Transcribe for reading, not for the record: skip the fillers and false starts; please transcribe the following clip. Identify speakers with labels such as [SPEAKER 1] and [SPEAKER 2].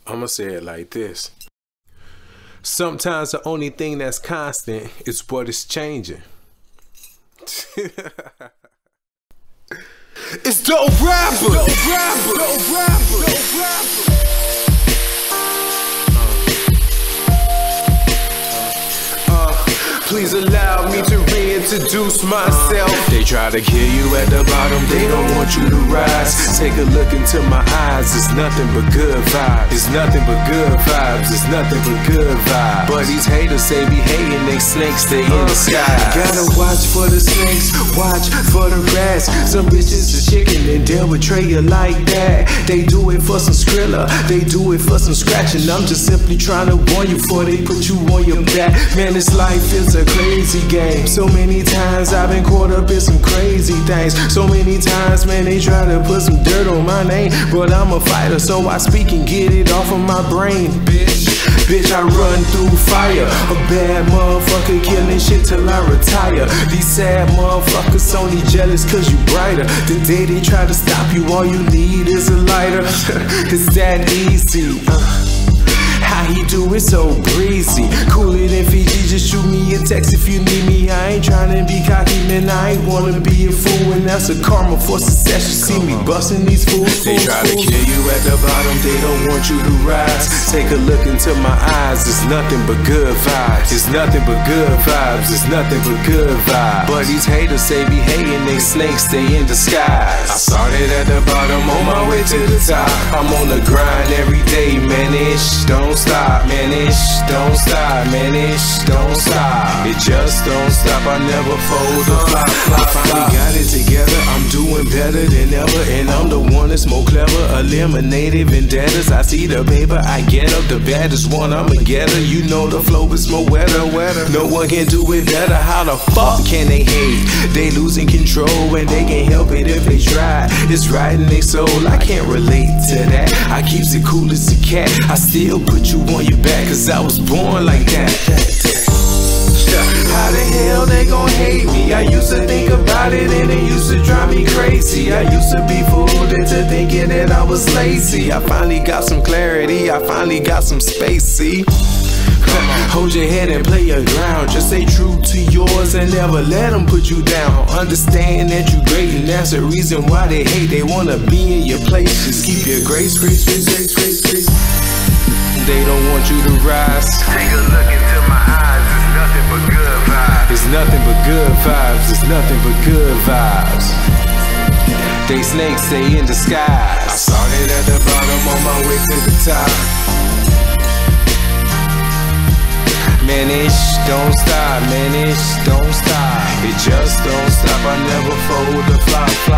[SPEAKER 1] I'ma say it like this. Sometimes the only thing that's constant is what is changing. It's Dope Rapper! Dope Rapper! Dope Rapper! Dope Rapper! Please allow me to reintroduce myself. They try to kill you at the bottom, they don't want you to rise. Take a look into my eyes, it's nothing but good vibes. It's nothing but good vibes, it's nothing but good vibes. But these haters say be hating, they snakes, they in the sky. Gotta watch for the snakes, watch for the rats. Some bitches are chicken and they'll betray you like that. They do it for some Skrilla, they do it for some scratching. I'm just simply trying to warn you before they put you on your back. Man, this life is a crazy game. So many times I've been caught up in some crazy things. So many times, man, they try to put some dirt on my name. But I'm a fighter, so I speak and get it off of my brain, bitch. Bitch, I run through fire. A bad motherfucker killing shit till I retire. These sad motherfuckers only jealous cause you brighter. The day they try to stop you, all you need is a lighter. It's that easy. How he do it so breezy. Cooler than Fiji, just shoot me a text if you need me. I ain't tryna be cocky, man, I ain't wanna be a fool. And that's a karma for success, you see me busting these fools. They try to kill you at the bottom, they don't want you to rise. Take a look into my eyes, it's nothing but good vibes. It's nothing but good vibes, it's nothing but good vibes. But these haters say be hating, they snakes, they in disguise. I started at the bottom, on my way to the top. I'm on the grind every day, man, ish, don't stop, man, ish, don't stop, man, ish, don't stop. It just don't stop, I never fold or flop. I finally got it together, I'm doing better than ever. And I'm the one that's more clever, eliminated vendettas. I see the paper, I get up, the baddest one, I'ma get her. You know the flow is more wetter. No one can do it better, how the fuck can they hate? They losing control and they can't help it if they try. It's right in their soul, I can't relate to that. I keeps it cool as a cat, I still put you on your back, cause I was born like that. How the hell they gon' hate me? I used to think about it and it used to drive me crazy. I used to be fooled into thinking that I was lazy. I finally got some clarity, I finally got some space, see? Hold your head and play your ground. Just stay true to yours and never let them put you down. Understand that you great and that's the reason why they hate. They wanna be in your place. Just keep your grace. They don't want you to rise.
[SPEAKER 2] Take a look into my eyes, it's nothing but good vibes.
[SPEAKER 1] It's nothing but good vibes, it's nothing but good vibes. They snakes, they in disguise. I started at the bottom, on my way to the top. Man, ish, don't stop, man, ish, don't stop. It just don't stop, I never fold or flop.